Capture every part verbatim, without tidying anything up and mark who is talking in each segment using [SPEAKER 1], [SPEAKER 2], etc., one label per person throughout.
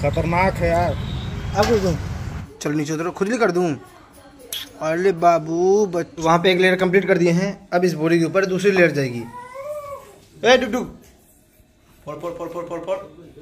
[SPEAKER 1] खतरनाक है यार। अब कर दूँ? चल नीचे उतरो, खुजली कर दूँ? अरे बाबू बच्चे, वहाँ पे एक लेयर कंप्लीट कर दिए हैं। अब इस बोरी के ऊपर दूसरी लेयर जाएगी। ए डुक डुक, फोड़ फोड़ फोड़ फोड़ फोड़ फोड़,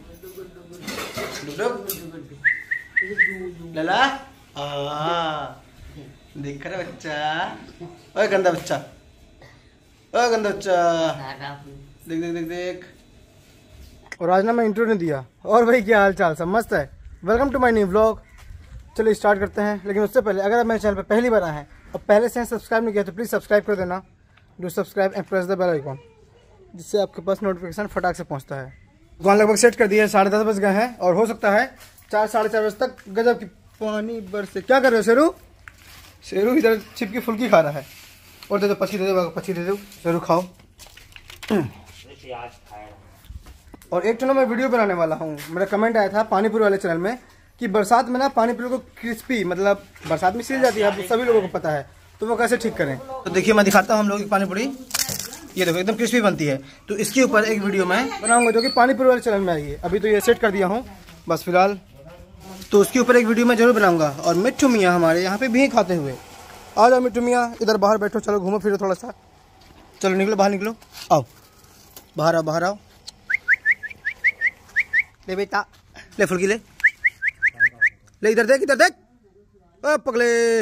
[SPEAKER 1] डुक डुक लला। आ देख रहा बच्चा, ओए गंदा बच्चा, ओए गंदा बच्चा, देख देख देख देख। और आज ना मैं इंट्रो नहीं दिया। और भाई क्या हाल चाल, सब मस्त है? Welcome to my new vlog. चलिए स्टार्ट करते हैं, लेकिन उससे पहले अगर आप मेरे चैनल पर पहली बार आए हैं और पहले से सब्सक्राइब नहीं किया तो प्लीज़ सब्सक्राइब कर देना। Do subscribe and press the bell icon, जिससे आपके पास नोटिफिकेशन फटाक से पहुंचता है। दुकान लगभग सेट कर दी है, साढ़े दस बज गए हैं और हो सकता है चार साढ़े चार बजे तक गजब की पानी बरसे। क्या कर रहे हो शेरू? शेरू इधर छिपकी फुल्की खा रहा है। और दे दो पछी, दे दो पछी, दे दो शेरू, खाओ। और एक तो ना मैं वीडियो बनाने वाला हूँ, मेरा कमेंट आया था पानीपुरी वाले चैनल में कि बरसात में ना पानीपुरी को क्रिस्पी, मतलब बरसात में सील जाती है, अब सभी लोगों को पता है, तो वो कैसे ठीक करें। तो देखिए मैं दिखाता हूँ हम लोग की पानीपुरी। ये देखो एकदम क्रिस्पी बनती है। तो इसके ऊपर एक वीडियो मैं बनाऊंगा जो कि पानीपुरी वाले चैनल में आई है। अभी तो ये सेट कर दिया हूँ बस फिलहाल, तो उसके ऊपर एक वीडियो मैं जरूर बनाऊंगा। और मिट्टू मियाँ हमारे यहाँ पे भी खाते हुए, आ जाओ मिट्टू मियाँ, इधर बाहर बैठो, चलो घूमो फिरो थोड़ा सा, चलो निकलो बाहर, निकलो, आओ बाहर आओ, बाहर आओ। ले बेटा, ले फुल्की, ले ले, इधर देख, इधर देख, ओ पगले,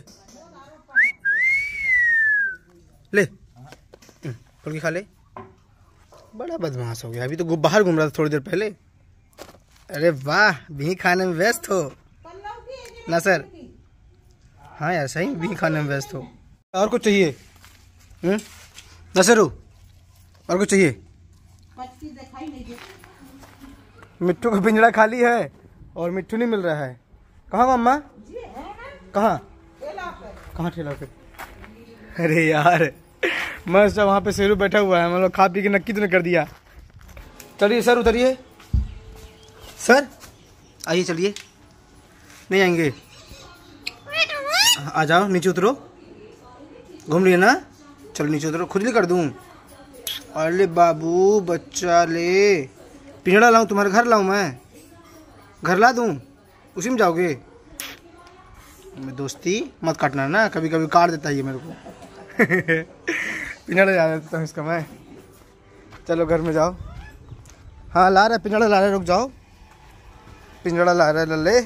[SPEAKER 1] ले फुल्की खा ले। बड़ा बदमाश हो गया, अभी तो बाहर घूम रहा था थोड़ी देर पहले। अरे वाह, भी खाने में व्यस्त हो ना सर? हाँ यार सही, भी खाने में व्यस्त हो। और कुछ चाहिए ना सरू? और कुछ चाहिए? मिट्टू का पिंजरा खाली है और मिट्टू नहीं मिल रहा है। कहाँ मम्मा? कहाँ कहाँ ठेला पे? अरे यार मस्त, वहाँ पे शेरू बैठा हुआ है, मतलब खा पी के नक्की तो कर दिया। चलिए सर उतरिए, सर आइए, चलिए। नहीं आएंगे? आ जाओ नीचे उतरो, घूम रही है ना? चलो नीचे उतरो, खुजली कर दूँ? अरे बाबू बच्चा, ले पिंजड़ा लाऊं तुम्हारे घर? लाऊं मैं घर ला दूं? उसी में जाओगे? मैं दोस्ती मत काटना ना, कभी कभी काट देता है ये मेरे को। पिंजड़ा जा देता हूँ इसका मैं। चलो घर में जाओ। हाँ ला रहा है पिंजड़ा, ला रहा है, रुक जाओ, पिंजड़ा ला रहा है लल्ले,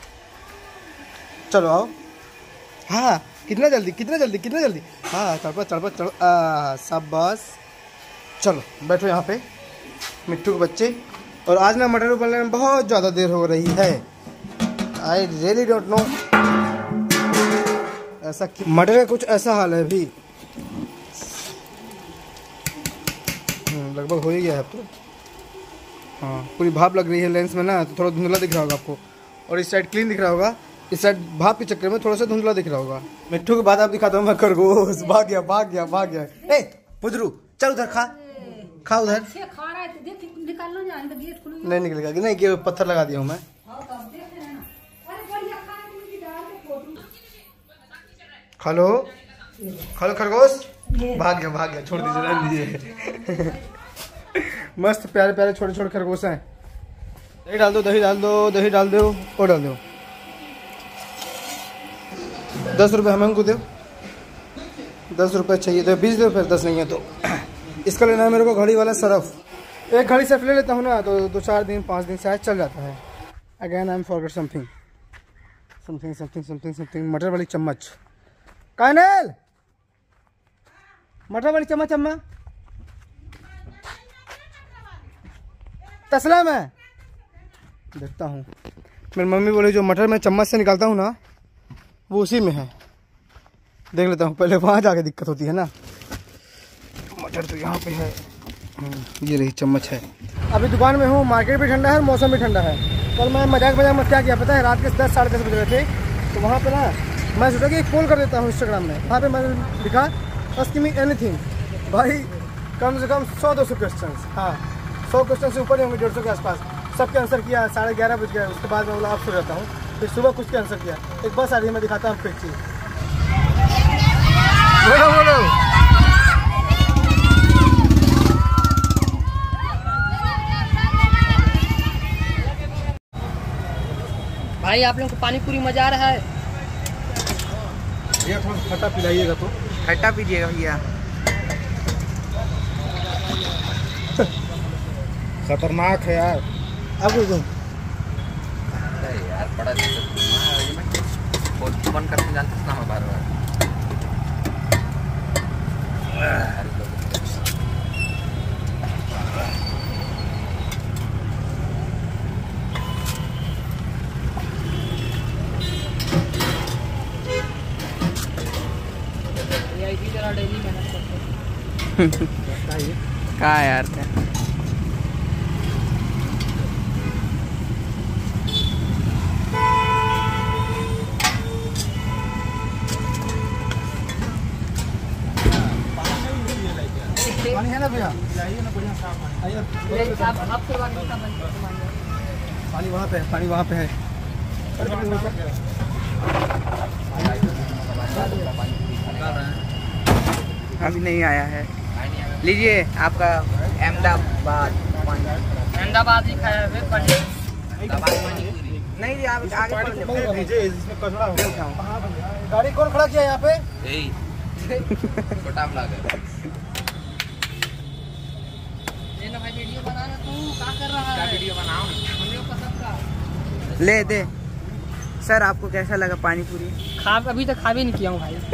[SPEAKER 1] चलो आओ। हाँ कितना जल्दी, कितना जल्दी, कितना जल्दी, हाँ चढ़ चढ़ चढ़, सब बस। चलो बैठो यहाँ पे मिट्टू के बच्चे। और आज ना मटर उबलने में बहुत ज़्यादा देर हो रही है। आई रियली डोंट नो ऐसा क्यों, मटर का कुछ ऐसा हाल है अभी। लगभग हो ही गया है अब तो। हाँ पूरी भाप लग रही है लेंस में ना, तो थोड़ा धुंधला दिख रहा होगा आपको। और इस साइड क्लीन दिख रहा होगा, इस साइड भाप के चक्कर में थोड़ा सा धुंधला दिख रहा होगा। मिट्टू के बाद आप दिखाता हूँ मैं खरगोश। भाग गया भाग गया भाग गया। ए पुदरू चल उधर खा, खा उधर। खा रहा है तो देख, निकालना जाए तो गेट खुल नहीं निकलेगा, नहीं कि पत्थर लगा दिया हूँ मैं। खा लो, खा लो खरगोश। भाग गया भाग गया, छोड़ दीजिए, रहने दीजिए। मस्त प्यारे प्यारे छोटे छोटे खरगोश हैं। दही डाल दो, दही डाल दो, दही डाल दो, और डाल दो। दस रुपये हमें उनको दो, दस रुपये चाहिए तो बीस दो, फिर दस नहीं है तो। इसका लेना है मेरे को घड़ी वाला सरफ। एक घड़ी सरफ ले लेता हूँ ना तो दो चार दिन पाँच दिन शायद चल जाता है। Again I am forget something something something something something मटर वाली चम्मच। कानल मटर वाली चम्मच, अम्मा तसला में देखता हूँ। मेरी मम्मी बोली जो मटर में चम्मच से निकालता हूँ ना वो उसी में है। देख लेता हूँ पहले, वहाँ जाके दिक्कत होती है ना। मटर तो यहाँ पे है, ये रही चम्मच है। अभी दुकान में हूँ, मार्केट भी ठंडा है, मौसम भी ठंडा है। कल मैं मजाक मजाक में क्या किया पता है, रात के दस साढ़े दस बज रहे थे, तो वहाँ पे ना मैं सोचा कि एक पोल कर देता हूँ इंस्टाग्राम में। वहाँ पे मैंने लिखा आस्क मी एनीथिंग। भाई कम से कम सौ दो सौ क्वेश्चन, हाँ सौ क्वेश्चन से ऊपर ही होंगे, डेढ़ सौ के आसपास। सबके आंसर किया, साढ़े ग्यारह बज गए। उसके बाद मैं बोला आप सो जाता हूँ, फिर सुबह कुछ के आंसर किया। एक बस आ रही है, मैं दिखाता हूँ फिर चीज़। बोलो बोलो।
[SPEAKER 2] भाई आप लोगों को पानी पूरी मजा आ रहा है?
[SPEAKER 1] भैया थोड़ा खट्टा पिलाइएगा तो।
[SPEAKER 3] खट्टा पीजिएगा भैया।
[SPEAKER 1] खतरनाक है यार। अब तुम
[SPEAKER 3] यार बड़ा मन करते जानते ना मैं बार बार।
[SPEAKER 2] डेली मेहनत करते
[SPEAKER 3] कहाँ यार थे?
[SPEAKER 1] पानी है ना भैया? लाइए ना बढ़िया साफ पानी। पानी वहाँ पे है, पानी वहाँ पे है।
[SPEAKER 3] अभी नहीं आया है। लीजिए आपका अहमदाबाद
[SPEAKER 2] अहमदाबाद ही खाया है पानी।
[SPEAKER 3] नहीं जी आप आगे पढ़ लीजिए।
[SPEAKER 1] इसमें कचरा हो गया। गाड़ी कौन खड़ा किया यहाँ पे?
[SPEAKER 3] छोटा ब्लॉग है।
[SPEAKER 2] भाई वीडियो बना रहा तू क्या कर रहा है?
[SPEAKER 3] क्या वीडियो बनाऊं?
[SPEAKER 2] वीडियो पसंद का
[SPEAKER 3] ले दे। सर आपको कैसा लगा पानी पूरी?
[SPEAKER 2] खा अभी तक खा भी नहीं किया हूँ भाई।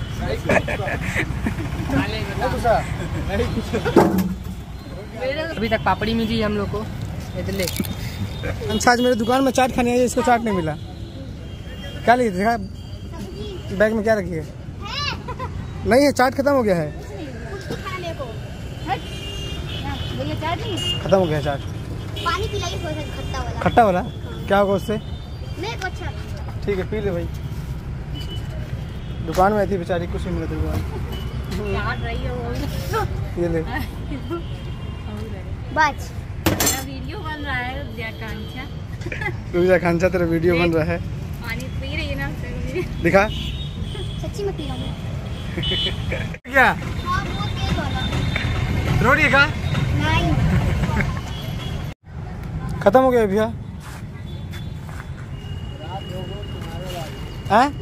[SPEAKER 2] अभी तक पापड़ी मिली हम लोग को। ले
[SPEAKER 1] अच्छा आज मेरे दुकान में चाट खाने आई, इसको चाट नहीं मिला। क्या लीजिए देखा बैग में क्या रखी है? नहीं है, चाट खत्म हो गया है। खत्म हो गया चाट।
[SPEAKER 4] पानी पिलाइए थोड़ा सा खट्टा वाला।
[SPEAKER 1] खट्टा वाला क्या होगा उससे?
[SPEAKER 4] मेरे को अच्छा।
[SPEAKER 1] ठीक है पी ले भाई। दुकान में आई थी बेचारी, कुछ नहीं मिला था दुकान। ये ले
[SPEAKER 4] बच
[SPEAKER 5] वीडियो बन रहा है।
[SPEAKER 1] रुजा खांचा तेरा वीडियो बन रहा है।
[SPEAKER 5] पानी पी रही है ना
[SPEAKER 1] दिखा।
[SPEAKER 4] सच्ची में पी रहा हूँ।
[SPEAKER 1] क्या
[SPEAKER 4] हाँ बहुत तेज वाला।
[SPEAKER 1] रोटी का
[SPEAKER 4] नहीं
[SPEAKER 1] खत्म हो गया भैया। हैं?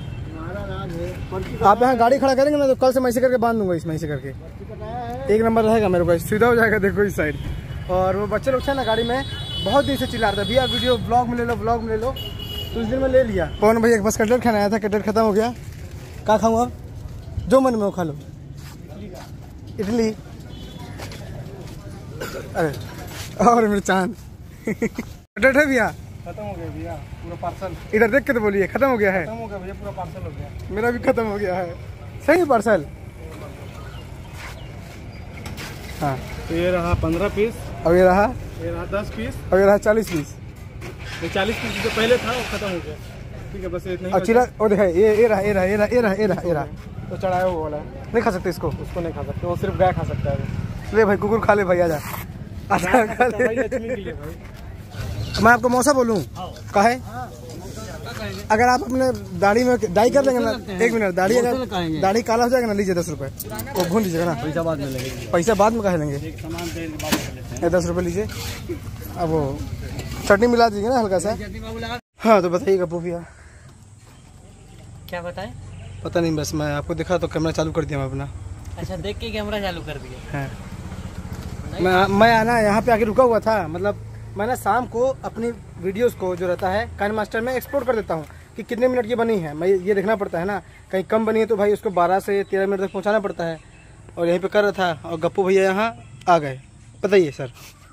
[SPEAKER 1] आप यहाँ गाड़ी खड़ा करेंगे ना तो कल से मैं ऐसे करके बांध दूंगा, इसमें ऐसे करके एक नंबर रहेगा मेरे को, सीधा हो जाएगा। देखो इस साइड। और वो बच्चे लोग थे ना गाड़ी में, बहुत दिन से चिल्ला रहा था भैया वीडियो ब्लॉग में ले लो, ब्लॉग में ले लो। तो उस दिन में ले लिया। कौन भैया के पास कटलेट खाना आया था, कटलेट खत्म हो गया। क्या खाऊँ अब? जो मन में वो खा लो। इडली। अरे और मेरे चांद कटलेट है भैया? खत्म हो गया भैया पूरा पार्सल। इधर देख के तो बोलिए खत्म हो गया है। खत्म हो गया भैया, पूरा पार्सल हो गया। मेरा भी खत्म हो गया है। सही पार्सल। हाँ
[SPEAKER 6] तो ये रहा पंद्रह पीस,
[SPEAKER 1] अब ये रहा
[SPEAKER 6] ये रहा दस पीस,
[SPEAKER 1] अब ये रहा चालीस पीस।
[SPEAKER 6] ये चालीस पीस जो पहले था वो खत्म हो गया। ठीक है बस इतना ही।
[SPEAKER 1] और चिला वो देखा ये ये रहा ये रहा ये रहा ये रहा ये रहा ये रहा
[SPEAKER 6] तो चढ़ाया वो वाला
[SPEAKER 1] नहीं खा सकते इसको।
[SPEAKER 6] उसको नहीं खा सकते, वो सिर्फ गाय खा सकता है।
[SPEAKER 1] ले भाई कुकुर खा ले भाई, आजा आजा खा ले।
[SPEAKER 6] भाई अच्छी के लिए भाई।
[SPEAKER 1] मैं आपको मौसा बोलूँ का है? अगर आप अपने दाढ़ी में डाई कर देंगे ना, एक मिनट दाढ़ी अगर दाढ़ी काला हो जाएगा ना, लीजिए दस रुपए वो भून लीजिएगा ना। पैसा बाद में लगेगा, पैसा बाद में कहे लेंगे। दस रुपए लीजिए। अब वो चटनी मिला दीजिए ना हल्का सा। हाँ तो बताइए गप्पू भैया
[SPEAKER 2] क्या बताएं?
[SPEAKER 1] पता नहीं, बस मैं आपको दिखा तो कैमरा चालू कर दिया मैं अपना।
[SPEAKER 2] अच्छा देख के कैमरा चालू कर दिया।
[SPEAKER 1] हाँ मैं मैं आना यहाँ पे आके रुका हुआ था। मतलब मैं ना शाम को अपनी वीडियोस को जो रहता है काइन मास्टर में एक्सपोर्ट कर देता हूँ कि कितने मिनट की बनी है। मैं ये देखना पड़ता है ना, कहीं कम बनी है तो भाई उसको बारह से तेरह मिनट तक पहुँचाना पड़ता है। और यहीं पे कर रहा था और गप्पू भैया यहाँ आ गए। बताइए सर।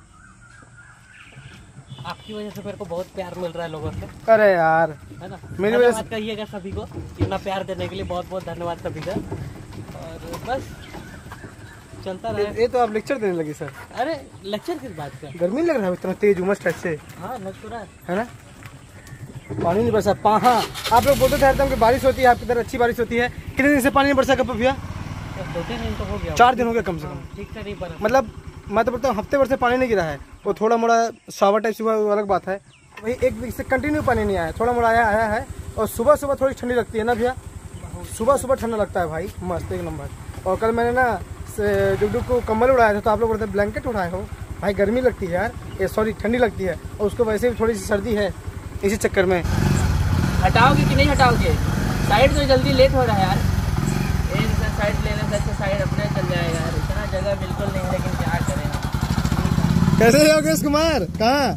[SPEAKER 2] आपकी वजह से मेरे को बहुत प्यार मिल रहा है लोगों से,
[SPEAKER 1] अरे यार
[SPEAKER 2] है ना।
[SPEAKER 1] मेरी वजह
[SPEAKER 2] धन्यवाद कहिएगा सभी को, इतना प्यार देने के लिए बहुत बहुत धन्यवाद सभी का। और बस चलता
[SPEAKER 1] से
[SPEAKER 2] रहे।
[SPEAKER 1] ये तो आप लेक्चर देने लगे सर।
[SPEAKER 2] अरे लेक्चर किस बात का?
[SPEAKER 1] गर्मी लग रहा है इतना तेज उमस टाइप से,
[SPEAKER 2] हाँ लग तो रहा है।
[SPEAKER 1] है ना। पानी नहीं बरसा पा हाँ आप लोग बोलते थे हरदम कि बारिश होती है, आपकी तरह अच्छी बारिश होती है। कितने दिन से पानी नहीं बरसा गप्पू भैया?
[SPEAKER 2] दो तीन दिन तो हो गया,
[SPEAKER 1] चार दिन हो गया कम से कम।
[SPEAKER 2] ठीक से नहीं बना।
[SPEAKER 1] मतलब मैं तो बोलता हूँ हफ्ते भर से पानी नहीं गिरा है। वो थोड़ा मोड़ा शावर टाइप से हुआ वो अलग बात है, वही एक वीक से कंटिन्यू पानी नहीं आया, थोड़ा मोड़ा आया आया है। और सुबह सुबह थोड़ी ठंडी लगती है ना भैया, सुबह सुबह ठंडा लगता है भाई, मस्त एक नंबर। और कल मैंने ना डुगडुग को कम्बल उड़ाया था तो आप लोग बोलते ब्लैंकेट उड़ाए हो। भाई गर्मी लगती है यार, ये सॉरी ठंडी लगती है, और उसको वैसे भी थोड़ी सी सर्दी है इसी चक्कर में।
[SPEAKER 2] हटाओगे कि नहीं हटाओगे? साइड तो जल्दी लेट हो रहा है यार। एक साइड लेने से अच्छा साइड अपने चल जाएगा यार। इतना जगह बिल्कुल नहीं है, लेकिन क्या करें।
[SPEAKER 1] कैसे हो योगेश कुमार? कहाँ?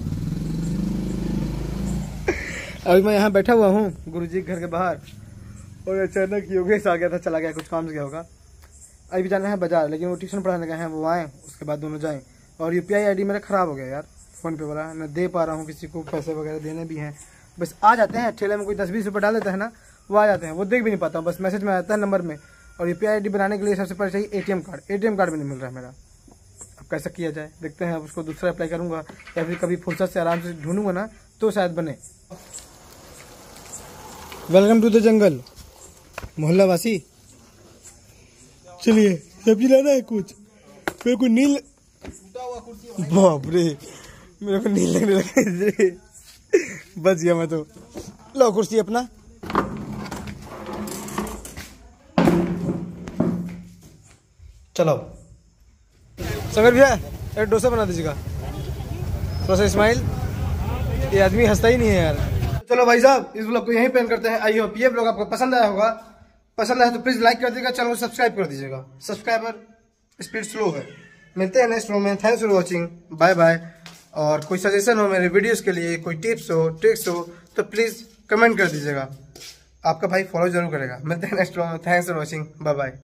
[SPEAKER 1] अभी मैं यहाँ बैठा हुआ हूँ गुरुजी के घर के बाहर, और अचानक योगेश आ गया था, चला गया, कुछ काम से गया होगा। अभी जाना है बाजार, लेकिन वो ट्यूशन पढ़ाने गए हैं, वो आए उसके बाद दोनों जाएं। और यूपीआई आईडी मेरा ख़राब हो गया यार, फ़ोन पे वाला न दे पा रहा हूँ, किसी को पैसे वगैरह देने भी हैं। बस आ जाते हैं ठेले में, कोई दस बीस रुपये डाल देता है ना, वो आ जाते हैं, वो देख भी नहीं पाता हूँ, बस मैसेज में आता है नंबर में। और यूपीआई आईडी बनाने के लिए सबसे पहले चाहिए एटीएम कार्ड। एटीएम कार्ड भी नहीं मिल रहा है मेरा, अब कैसा किया जाए? देखते हैं, अब उसको दूसरा अप्लाई करूँगा, या फिर कभी फुर्सत से आराम से ढूंढूंगा ना तो शायद बने। वेलकम टू द जंगल मोहल्ला वासी। चलिए सब्जी लाना है कुछ, मेरे को नील, बाप रे मेरे को नील लगने लगे। बच गया मैं तो। लो कुर्सी अपना। चलो समीर भैया एक डोसा बना दीजिएगा, थोड़ा सा स्माइल। ये आदमी हंसता ही नहीं है यार। चलो भाई साहब, इस ब्लॉग को यहीं पे एंड करते हैं। आई होप ये ब्लॉग आपको पसंद आया होगा। पसंद आया तो प्लीज लाइक कर दीजिएगा, चैनल को सब्सक्राइब कर दीजिएगा। सब्सक्राइबर स्पीड स्लो है। मिलते हैं नेक्स्ट व्लॉग में। Thanks for watching, bye bye. और कोई सजेशन हो मेरे वीडियोस के लिए, कोई टिप्स हो, ट्रिक्स हो, तो प्लीज कमेंट कर दीजिएगा। आपका भाई फॉलो जरूर करेगा। मिलते हैं नेक्स्ट व्लॉग में। Thanks for watching, bye bye.